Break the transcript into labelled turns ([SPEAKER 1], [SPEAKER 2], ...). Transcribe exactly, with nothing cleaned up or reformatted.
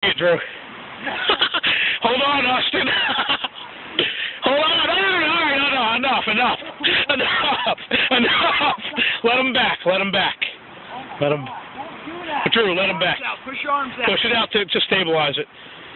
[SPEAKER 1] it, Drew. Hold on, Austin. Hold on. All right, all right, enough, enough, enough, enough. Let him back. Let him back. Let him. Drew, let him back.
[SPEAKER 2] Push your arms out.
[SPEAKER 1] Push it out to, to stabilize it.